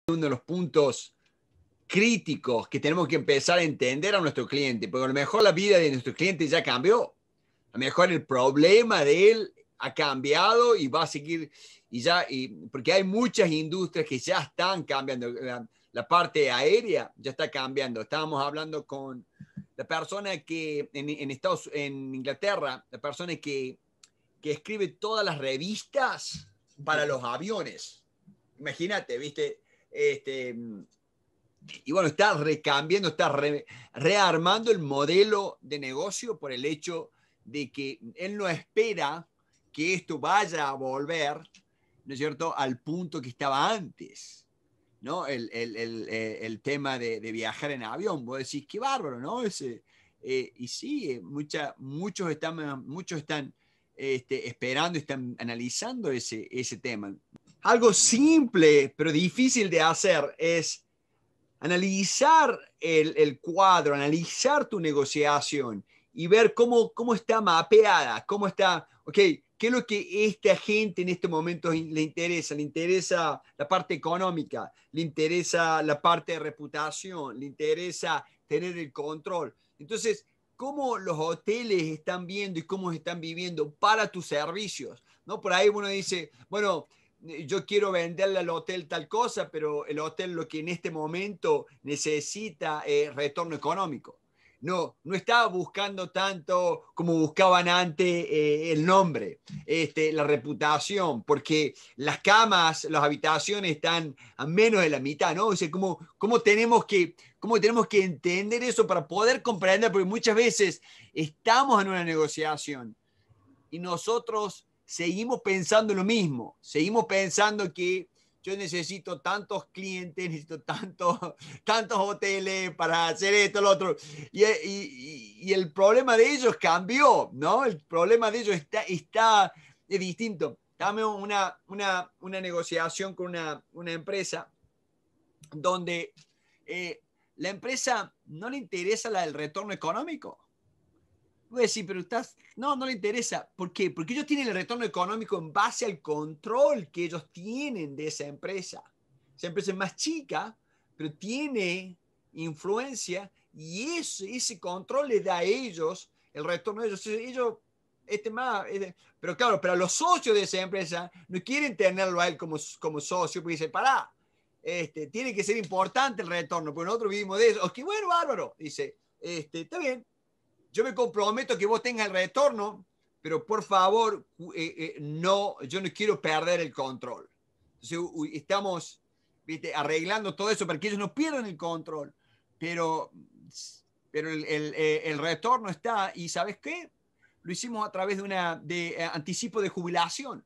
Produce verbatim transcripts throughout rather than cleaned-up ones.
uno de los puntos críticos que tenemos que empezar a entender a nuestro cliente, porque a lo mejor la vida de nuestro cliente ya cambió, a lo mejor el problema de él ha cambiado y va a seguir, y ya, y, porque hay muchas industrias que ya están cambiando, la, la parte aérea ya está cambiando. Estábamos hablando con la persona que en, en Estados, en Inglaterra, la persona que, que escribe todas las revistas para los aviones. Imagínate, ¿viste? Este, y bueno, está recambiando, está re, rearmando el modelo de negocio por el hecho de que él no espera que esto vaya a volver, ¿no es cierto?, al punto que estaba antes, ¿no? El, el, el, el tema de, de viajar en avión. Vos decís, qué bárbaro, ¿no? Ese, eh, y sí, mucha, muchos están, muchos están este, esperando, están analizando ese, ese tema. Algo simple, pero difícil de hacer es analizar el, el cuadro, analizar tu negociación y ver cómo, cómo está mapeada, cómo está, ok, qué es lo que esta gente en este momento le interesa. Le interesa la parte económica, le interesa la parte de reputación, le interesa tener el control. Entonces, cómo los hoteles están viendo y cómo están viviendo para tus servicios, ¿no? Por ahí uno dice, bueno, yo quiero venderle al hotel tal cosa, pero el hotel lo que en este momento necesita es retorno económico. No, no estaba buscando tanto como buscaban antes eh, el nombre, este, la reputación, porque las camas, las habitaciones están a menos de la mitad, ¿no? O sea, ¿cómo, cómo, tenemos que, cómo tenemos que entender eso para poder comprender? Porque muchas veces estamos en una negociación y nosotros seguimos pensando lo mismo, seguimos pensando que yo necesito tantos clientes, necesito tantos, tantos hoteles para hacer esto, lo otro. Y, y, y el problema de ellos cambió, ¿no? El problema de ellos está, está es distinto. Dame una, una, una negociación con una, una empresa donde eh, la empresa no le interesa la del retorno económico. Voy a decir, pero estás, no, no le interesa. ¿Por qué? Porque ellos tienen el retorno económico en base al control que ellos tienen de esa empresa. Esa empresa es más chica, pero tiene influencia y ese, ese control le da a ellos el retorno de ellos. Ellos, este más, este, pero claro, pero los socios de esa empresa no quieren tenerlo a él como, como socio, porque dicen, pará, este, tiene que ser importante el retorno, porque nosotros vivimos de eso. Ok, bueno, bárbaro, dice, este, está bien. Yo me comprometo que vos tengas el retorno, pero por favor, eh, eh, no, yo no quiero perder el control. Entonces, estamos, ¿viste?, arreglando todo eso para que ellos no pierdan el control, pero, pero el, el, el retorno está, y ¿sabes qué? Lo hicimos a través de una de eh, anticipo de jubilación.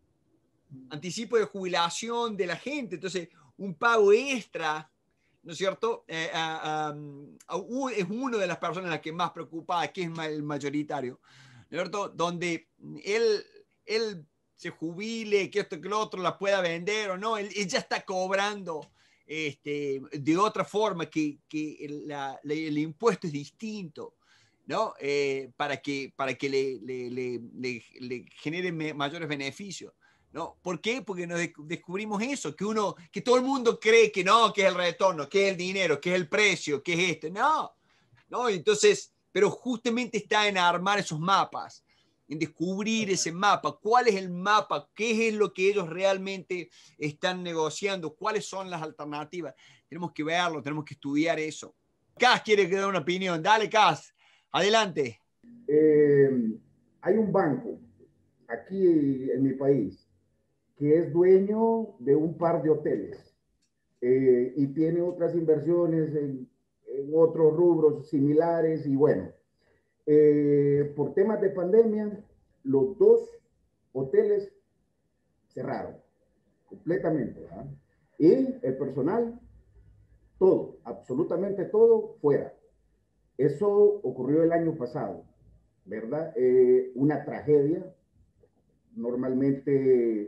Anticipo de jubilación de la gente. Entonces, un pago extra, ¿no es cierto? Eh, uh, um, es una de las personas las que más preocupada, que es el mayoritario, ¿no es cierto? Donde él, él se jubile, que esto, que lo otro, la pueda vender o no, él, él ya está cobrando este, de otra forma, que, que la, la, el impuesto es distinto, ¿no? Eh, para que, para que le, le, le, le, le genere mayores beneficios. ¿No? ¿Por qué? Porque nos descubrimos eso, que uno, que todo el mundo cree que no, que es el retorno, que es el dinero, que es el precio, que es esto. No, no, entonces, pero justamente está en armar esos mapas, en descubrir ese mapa, cuál es el mapa, qué es lo que ellos realmente están negociando, cuáles son las alternativas. Tenemos que verlo, tenemos que estudiar eso. Cas quiere que dé una opinión. Dale, Cas, adelante. Eh, hay un banco aquí en mi país que es dueño de un par de hoteles eh, y tiene otras inversiones en, en, otros rubros similares y bueno, eh, por temas de pandemia, los dos hoteles cerraron completamente, ¿verdad? Y el personal, todo, absolutamente todo, fuera. Eso ocurrió el año pasado, ¿verdad? Eh, una tragedia. Normalmente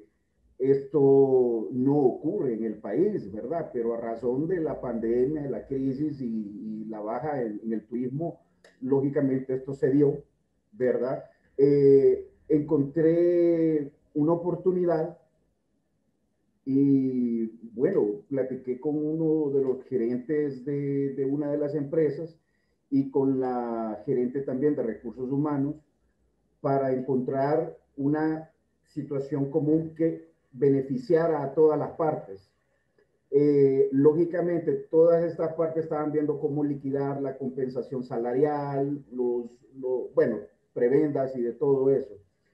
esto no ocurre en el país, ¿verdad? Pero a razón de la pandemia, de la crisis y, y la baja en, en, el turismo, lógicamente esto se dio, ¿verdad? Eh, encontré una oportunidad Y bueno, platiqué con uno de los gerentes de, de una de las empresas y con la gerente también de recursos humanos para encontrar una situación común que beneficiara a todas las partes. Eh, lógicamente, todas estas partes estaban viendo cómo liquidar la compensación salarial, los, los bueno, prebendas y de todo eso.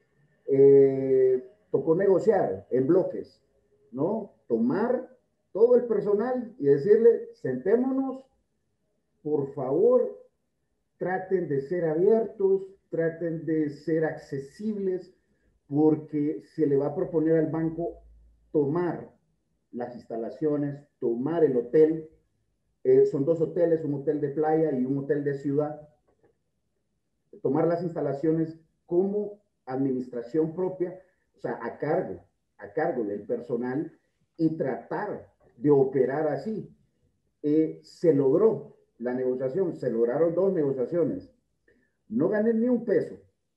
Eh, tocó negociar en bloques, ¿no? Tomar todo el personal y decirle, sentémonos, por favor, traten de ser abiertos, traten de ser accesibles, porque se le va a proponer al banco tomar las instalaciones, tomar el hotel. Eh, son dos hoteles, un hotel de playa y un hotel de ciudad. Tomar las instalaciones como administración propia, o sea, a cargo, a cargo del personal y tratar de operar así. Eh, se logró la negociación, se lograron dos negociaciones. No gané ni un peso,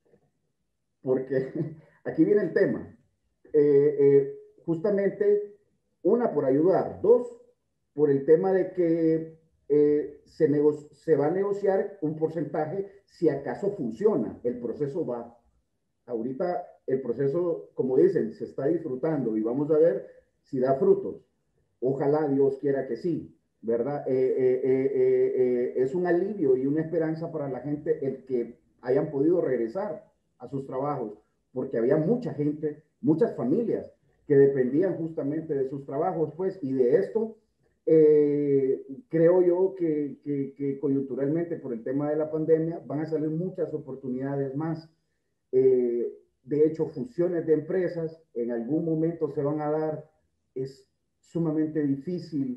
porque aquí viene el tema. Eh, eh, justamente, una, por ayudar; dos, por el tema de que eh, se, se va a negociar un porcentaje si acaso funciona. El proceso va. Ahorita el proceso, como dicen, se está disfrutando y vamos a ver si da frutos. Ojalá Dios quiera que sí, ¿verdad? Eh, eh, eh, eh, eh, es un alivio y una esperanza para la gente el que hayan podido regresar a sus trabajos, porque había mucha gente, muchas familias que dependían justamente de sus trabajos, pues, y de esto, eh, creo yo que, que, que coyunturalmente por el tema de la pandemia van a salir muchas oportunidades más. Eh, de hecho, fusiones de empresas en algún momento se van a dar. Es sumamente difícil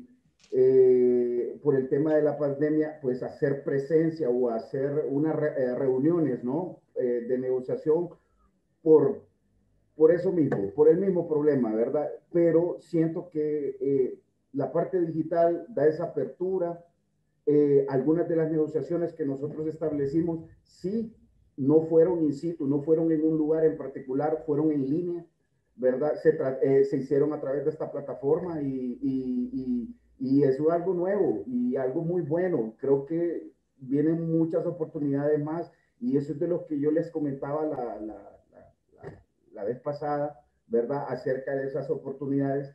eh, por el tema de la pandemia, pues hacer presencia o hacer unas re, eh, reuniones, ¿no? Eh, de negociación por, por eso mismo, por el mismo problema, ¿verdad? Pero siento que eh, la parte digital da esa apertura. Eh, algunas de las negociaciones que nosotros establecimos sí no fueron in situ, no fueron en un lugar en particular, fueron en línea, ¿verdad? Se, eh, se hicieron a través de esta plataforma y, y, y, y eso es algo nuevo y algo muy bueno. Creo que vienen muchas oportunidades más y eso es de lo que yo les comentaba la, la, la, la, la vez pasada, ¿verdad? Acerca de esas oportunidades.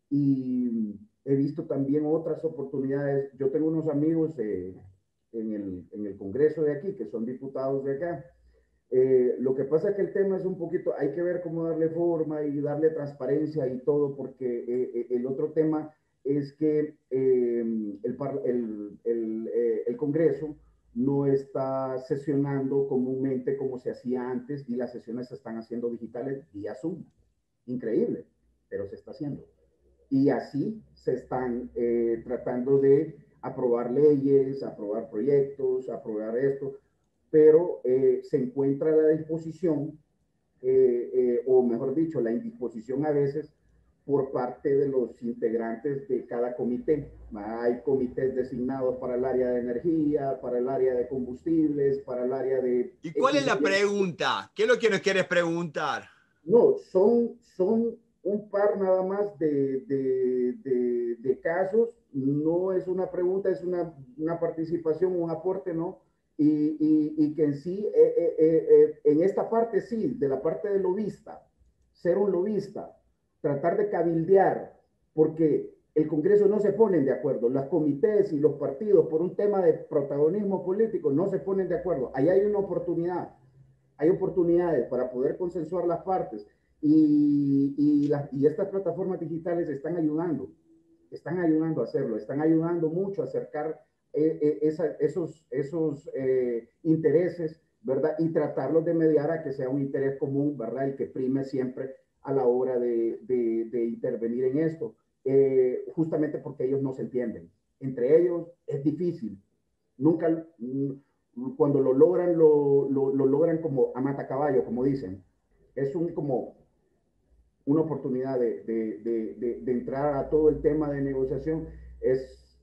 Y he visto también otras oportunidades. Yo tengo unos amigos eh, en, el, en el Congreso de aquí, que son diputados de acá. Eh, lo que pasa es que el tema es un poquito, hay que ver cómo darle forma y darle transparencia y todo, porque eh, el otro tema es que eh, el, el, el, eh, el Congreso no está sesionando comúnmente como se hacía antes y las sesiones se están haciendo digitales vía Zoom. Increíble, pero se está haciendo. Y así se están eh, tratando de aprobar leyes, aprobar proyectos, aprobar esto, pero eh, se encuentra la disposición, eh, eh, o mejor dicho, la indisposición a veces por parte de los integrantes de cada comité. Hay comités designados para el área de energía, para el área de combustibles, para el área de... ¿Y cuál es la pregunta? ¿Qué es lo que nos quieres preguntar? No, son, son un par nada más de, de, de, de casos. No es una pregunta, es una, una participación, un aporte, ¿no? Y, y, y que en sí, eh, eh, eh, en esta parte sí, de la parte de lobista, ser un lobista, tratar de cabildear, porque el Congreso no se ponen de acuerdo, los comités y los partidos por un tema de protagonismo político no se ponen de acuerdo. Ahí hay una oportunidad, hay oportunidades para poder consensuar las partes y, y, la, y estas plataformas digitales están ayudando, están ayudando a hacerlo, están ayudando mucho a acercar eh, eh, esa, esos, esos eh, intereses, ¿verdad? Y tratarlos de mediar a que sea un interés común, ¿verdad? Y que prime siempre a la hora de, de, de intervenir en esto, eh, justamente porque ellos no se entienden. Entre ellos es difícil. Nunca, cuando lo logran, lo, lo, lo logran como a matacaballo, como dicen. Es un como una oportunidad de, de, de, de, de entrar a todo el tema de negociación. Es,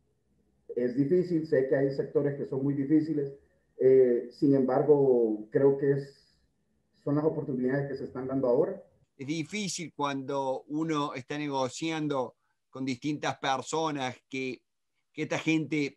es difícil, sé que hay sectores que son muy difíciles, eh, sin embargo, creo que es, son las oportunidades que se están dando ahora. es difícil cuando uno está negociando con distintas personas que, que esta gente,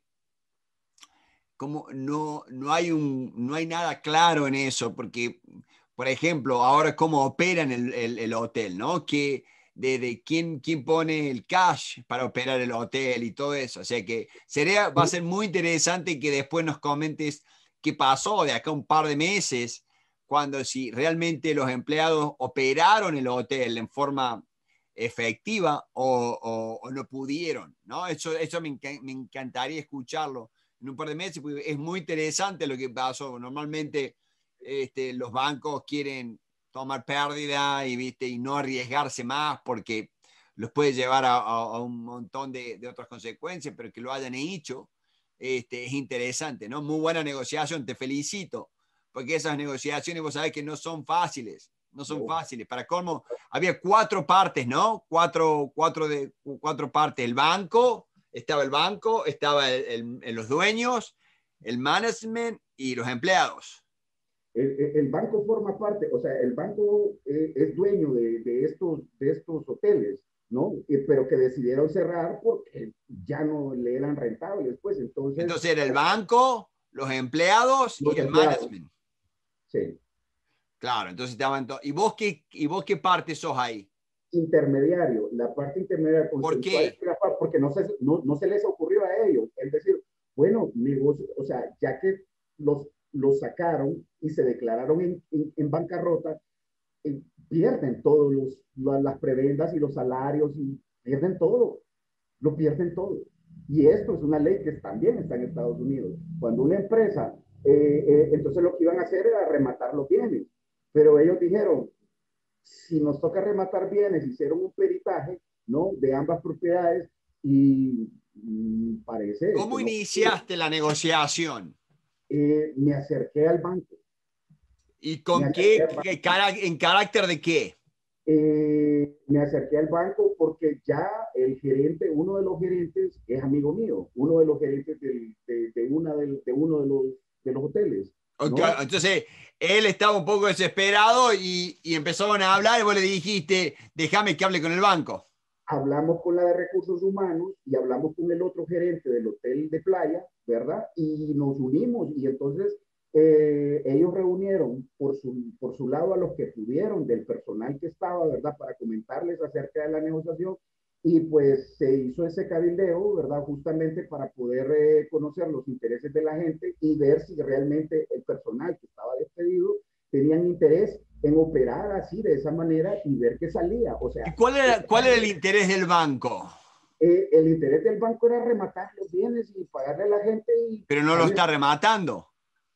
como no, no, hay un, no hay nada claro en eso, porque, por ejemplo, ahora cómo operan el, el, el hotel, ¿no? Que de, de quién, quién pone el cash para operar el hotel y todo eso. O sea que sería, va a ser muy interesante que después nos comentes qué pasó de acá un par de meses, cuando si realmente los empleados operaron el hotel en forma efectiva o, o, o no pudieron, ¿no? Eso, eso me, enc me encantaría escucharlo en un par de meses, porque es muy interesante lo que pasó. Normalmente este, los bancos quieren tomar pérdida y, ¿viste? Y no arriesgarse más porque los puede llevar a, a, a un montón de, de otras consecuencias, pero que lo hayan hecho este, es interesante, ¿no? Muy buena negociación, te felicito, porque esas negociaciones vos sabés que no son fáciles, no son fáciles. Para colmo, había cuatro partes, ¿no? Cuatro, cuatro, de, cuatro partes. El banco, estaba el banco, estaba el, el, los dueños, el management y los empleados. El, el banco forma parte, o sea, el banco eh, es dueño de, de, estos, de estos hoteles, ¿no? Y, pero que decidieron cerrar porque ya no le eran rentables, pues entonces... Entonces era el banco, los empleados Los y el empleados. management. Sí. Claro, entonces estaban todos. ¿Y vos qué, y vos qué parte sos ahí? Intermediario, la parte intermediaria ¿Por consensual, qué? porque no se, no, no se les ocurrió a ellos, es decir, bueno, negocio, o sea, ya que los, los sacaron y se declararon en, en, en bancarrota, eh, pierden todos los, las, las prebendas y los salarios y pierden todo, lo pierden todo. Y esto es una ley que también está en Estados Unidos. Cuando una empresa, eh, eh, entonces lo que iban a hacer era rematar los bienes, pero ellos dijeron, si nos toca rematar bienes, hicieron un peritaje, ¿no? De ambas propiedades y mm, parece ¿Cómo que no. iniciaste la negociación? Eh, me acerqué al banco. ¿Y Me con acerqué qué, al banco. qué en carácter de qué? Eh, me acerqué al banco porque ya el gerente, uno de los gerentes, es amigo mío, uno de los gerentes del, de, de, una del, de uno de los, de los hoteles, Okay, ¿no? entonces, él estaba un poco desesperado y, y empezaron a hablar y vos le dijiste, déjame que hable con el banco. Hablamos con la de recursos humanos y hablamos con el otro gerente del hotel de playa, ¿verdad? Y nos unimos y entonces eh, ellos reunieron por su, por su lado a los que pudieron del personal que estaba, ¿verdad? Para comentarles acerca de la negociación y pues se hizo ese cabildeo, ¿verdad? Justamente para poder eh, conocer los intereses de la gente y ver si realmente el personal que estaba despedido tenían interés en operar así, de esa manera, y ver qué salía. O ¿Y sea, cuál era, cuál era el interés del banco? eh, el interés del banco era rematar los bienes y pagarle a la gente y Pero no lo darle, está rematando.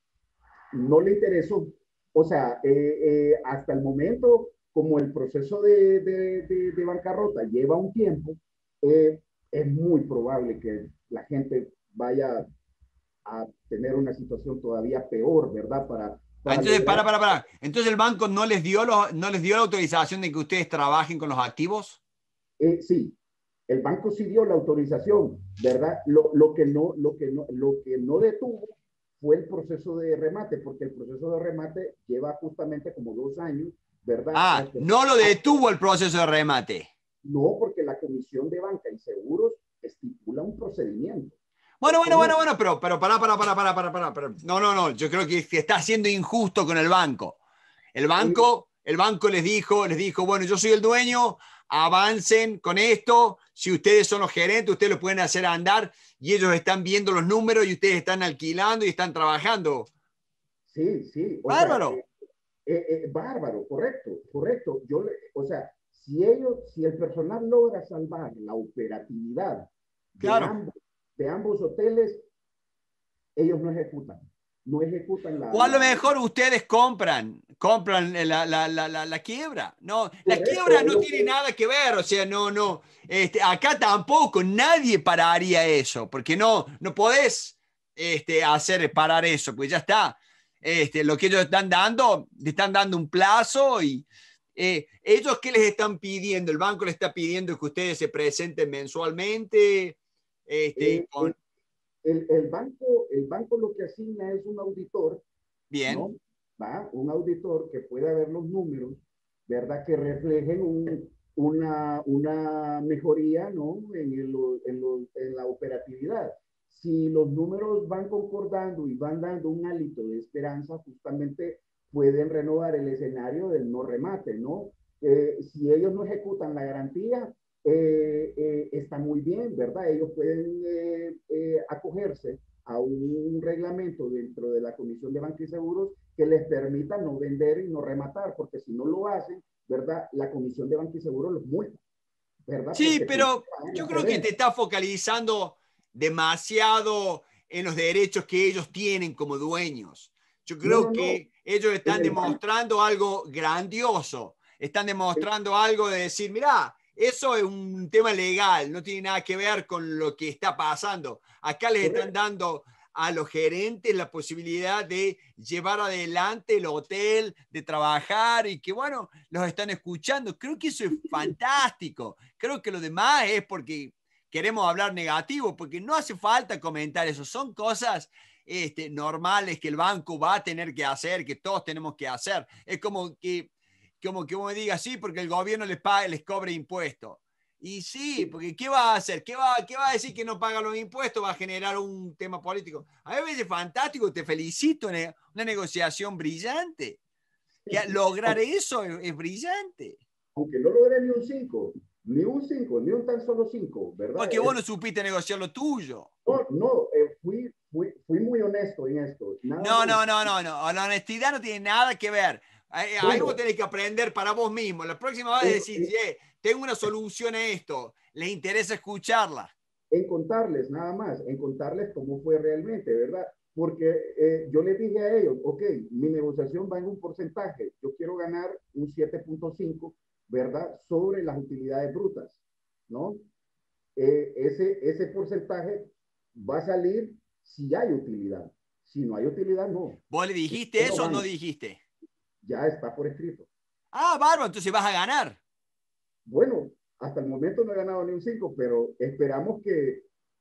no le interesó. O sea, eh, eh, hasta el momento, como el proceso de, de, de, de bancarrota lleva un tiempo, eh, es muy probable que la gente vaya a tener una situación todavía peor, ¿verdad? Para, Ah, para entonces, lograr, para, para, para. Entonces el banco no les dio lo, no les dio la autorización de que ustedes trabajen con los activos. eh, sí, el banco sí dio la autorización, ¿verdad? Lo, lo, que no, lo, que no, lo que no detuvo fue el proceso de remate, porque el proceso de remate lleva justamente como dos años, ¿verdad? Ah, Hasta, no lo detuvo el proceso de remate. no, porque la Comisión de Banca y Seguros estipula un procedimiento. Bueno, bueno, ¿Cómo? bueno, bueno, pero, pero para, para, para, para, para, para, para. No, no, no. Yo creo que, que está siendo injusto con el banco. El Eh, banco, el banco les dijo, les dijo, bueno, yo soy el dueño, avancen con esto. Si ustedes son los gerentes, ustedes lo pueden hacer andar y ellos están viendo los números y ustedes están alquilando y están trabajando. sí, sí, o sea, Bárbaro. eh, eh, eh, bárbaro, correcto, correcto. Yo, le, o sea, si ellos, si el personal logra salvar la operatividad de Claro. ambos, de ambos hoteles, ellos no ejecutan, no ejecutan la, O a lo la mejor ustedes compran, compran la, la, la, la, la quiebra. No, la correcto, quiebra es no lo tiene que, nada que ver, o sea, no, no. Este, acá tampoco, nadie pararía eso, porque no, no podés este, hacer parar eso, pues ya está. Este, lo que ellos están dando, le están dando un plazo y eh, ellos qué les están pidiendo, el banco les está pidiendo que ustedes se presenten mensualmente, este, eh, con, el, el, el, banco, el banco lo que asigna es un auditor, bien. ¿no? ¿Va? Un auditor que pueda ver los números ¿verdad? Que reflejen un, una, una mejoría, ¿no? En, el, en, lo, en la operatividad. Si los números van concordando y van dando un hálito de esperanza, justamente pueden renovar el escenario del no remate, ¿no? Eh, si ellos no ejecutan la garantía, eh, eh, está muy bien, ¿verdad? Ellos pueden eh, eh, acogerse a un reglamento dentro de la Comisión de Banca y Seguros que les permita no vender y no rematar, porque si no lo hacen, ¿verdad? La Comisión de Banca y Seguros los multa, ¿verdad? Sí, Porque pero yo creo que te está focalizando demasiado en los derechos que ellos tienen como dueños. Yo no, creo no, no, que ellos en están el banco. demostrando algo grandioso. Están demostrando algo de decir, mira, eso es un tema legal, no tiene nada que ver con lo que está pasando. Acá les están Correcto. dando a los gerentes la posibilidad de llevar adelante el hotel, de trabajar y que, bueno, los están escuchando. Creo que eso es fantástico. Creo que lo demás es porque queremos hablar negativo, porque no hace falta comentar eso. Son cosas este, normales que el banco va a tener que hacer, que todos tenemos que hacer. Es como que, como que uno diga, sí, porque el gobierno les paga, les cobre impuestos. Y sí, porque ¿qué va a hacer? ¿Qué va, ¿Qué va a decir que no paga los impuestos? Va a generar un tema político. A mí me parece fantástico, te felicito, una negociación brillante. Que lograr eso es, es brillante. Aunque no logré ni un cinco, ni un cinco, ni un tan solo cinco, ¿verdad? Porque vos Es, no supiste negociar lo tuyo. no, no, eh, fui, fui, fui muy honesto en esto, nada No, más. no, no, no, no. La honestidad no tiene nada que ver. Ahí, ahí vos Bueno, tenés que aprender para vos mismo. La próxima vez en, decís, en, yeah, tengo una solución a esto. ¿Les interesa escucharla? en contarles nada más, en contarles cómo fue realmente, ¿verdad? Porque eh, yo les dije a ellos, ok, mi negociación va en un porcentaje, yo quiero ganar un siete punto cinco, ¿verdad? Sobre las utilidades brutas, ¿no? Eh, ese, ese porcentaje va a salir si hay utilidad. Si no hay utilidad, no. ¿Vos le Si dijiste no eso o no gana, dijiste? ya está por escrito. Ah, bárbaro, entonces vas a ganar. Bueno, hasta el momento no he ganado ni un cinco, pero esperamos que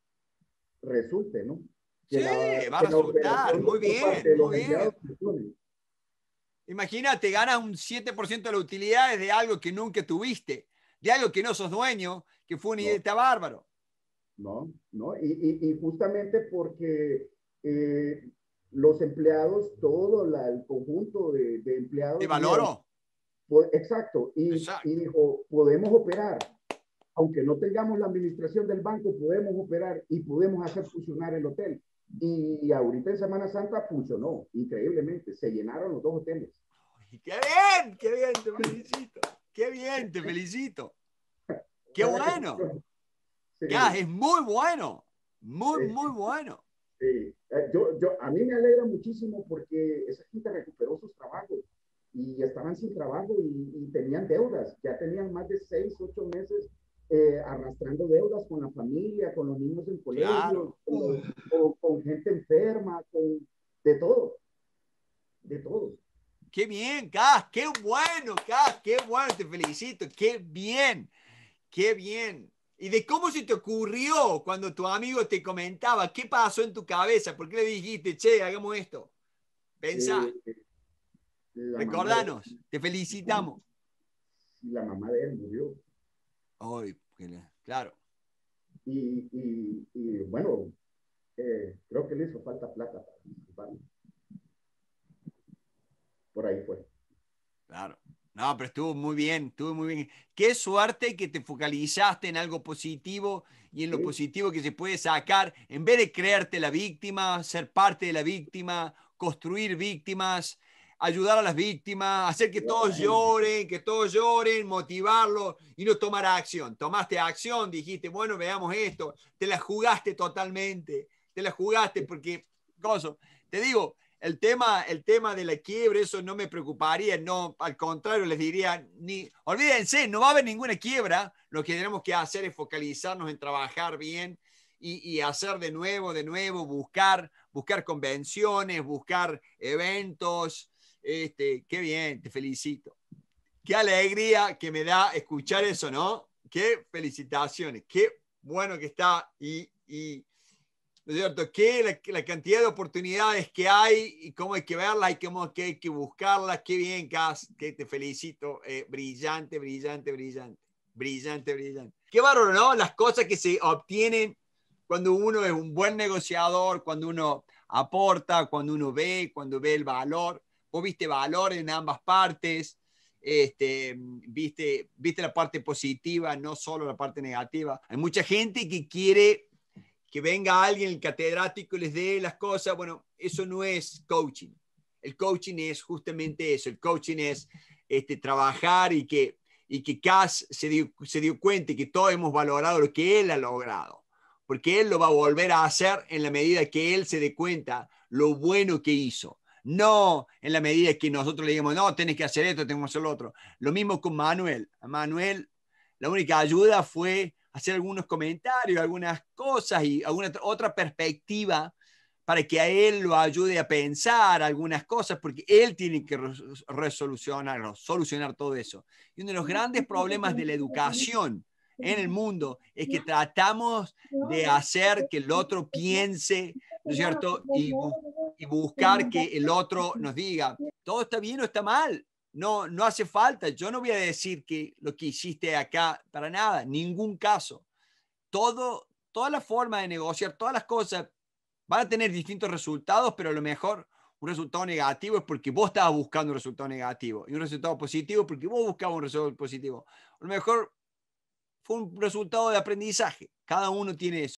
resulte, ¿no? Que Sí, la, va a que la resultar. operación Muy por parte bien, de los muy empleados bien. funcione. Imagínate, ganas un siete por ciento de las utilidades de algo que nunca tuviste, de algo que no sos dueño, que fue una No, idea bárbaro. no, no. Y, y, y justamente porque eh, los empleados, todo la, el conjunto de, de ¿Te empleados vieron, valoro? pues, exacto, y, y Exacto. dijo, podemos operar, aunque no tengamos la administración del banco, podemos operar y podemos hacer funcionar el hotel. Y ahorita en Semana Santa funcionó increíblemente, se llenaron los dos hoteles. ¡Qué bien! ¡Qué bien! Te felicito. ¡Qué bien! Te felicito. ¡Qué ¿Verdad que bueno! sí? ¡Qué, es muy bueno! Muy, Sí, muy bueno. sí. Eh, Yo, yo, a mí me alegra muchísimo porque esa gente recuperó sus trabajos y estaban sin trabajo y, y tenían deudas, ya tenían más de seis, ocho meses eh, arrastrando deudas con la familia, con los niños en colegio, Claro. con, los- con, con gente enferma, con de todo, de todo. ¡Qué bien, Cas! ¡Qué bueno, Cas! ¡Qué bueno! Te felicito. ¡Qué bien! ¡Qué bien! ¿Y de cómo se te ocurrió cuando tu amigo te comentaba? ¿Qué pasó en tu cabeza? ¿Por qué le dijiste, che, hagamos esto? Eh, Pensá, la mamá de recordanos, te felicitamos. la mamá de él murió. Ay, claro, Y, y, y bueno, eh, creo que le hizo falta plata para disculparlo. Por ahí fue. claro. No, pero estuvo muy bien, estuvo muy bien. Qué suerte que te focalizaste en algo positivo y en lo Sí, positivo que se puede sacar, en vez de creerte la víctima, ser parte de la víctima, construir víctimas, ayudar a las víctimas, hacer que todos exactamente. lloren, que todos lloren, motivarlos y no tomar acción. Tomaste acción, dijiste, bueno, veamos esto, te la jugaste totalmente, te la jugaste porque, coso, te digo, el tema, el tema de la quiebra, eso no me preocuparía, no, al contrario, les diría, ni, olvídense, no va a haber ninguna quiebra, lo que tenemos que hacer es focalizarnos en trabajar bien y, y hacer de nuevo, de nuevo, buscar, buscar convenciones, buscar eventos, este, qué bien, te felicito. Qué alegría que me da escuchar eso, ¿no? Qué felicitaciones, qué bueno que está y, y ¿no es cierto? ¿Qué la, la cantidad de oportunidades que hay y cómo hay que verlas y cómo que hay que buscarlas? Qué bien, Cas, que te felicito. Eh, brillante, brillante, brillante. Brillante, brillante. Qué bárbaro, ¿no? Las cosas que se obtienen cuando uno es un buen negociador, cuando uno aporta, cuando uno ve, cuando ve el valor. Vos viste valor en ambas partes. Este, viste, viste la parte positiva, no solo la parte negativa. Hay mucha gente que quiere que venga alguien, el catedrático, y les dé las cosas. Bueno, eso no es coaching. El coaching es justamente eso. El coaching es este, trabajar y que, y que Cas se dio, se dio cuenta y que todos hemos valorado lo que él ha logrado. Porque él lo va a volver a hacer en la medida que él se dé cuenta lo bueno que hizo. No en la medida que nosotros le digamos, no, tenés que hacer esto, tenemos que hacer lo otro. Lo mismo con Manuel. A Manuel, la única ayuda fue hacer algunos comentarios, algunas cosas y alguna otra perspectiva para que a él lo ayude a pensar algunas cosas, porque él tiene que resolucionar, solucionar todo eso. Y uno de los grandes problemas de la educación en el mundo es que tratamos de hacer que el otro piense, ¿no es cierto? Y, bu y buscar que el otro nos diga, todo está bien o está mal. No, no hace falta. Yo no voy a decir que lo que hiciste acá para nada, ningún caso. Todo, toda la forma de negociar, todas las cosas van a tener distintos resultados, pero a lo mejor un resultado negativo es porque vos estabas buscando un resultado negativo y un resultado positivo porque vos buscabas un resultado positivo. A lo mejor fue un resultado de aprendizaje. Cada uno tiene eso.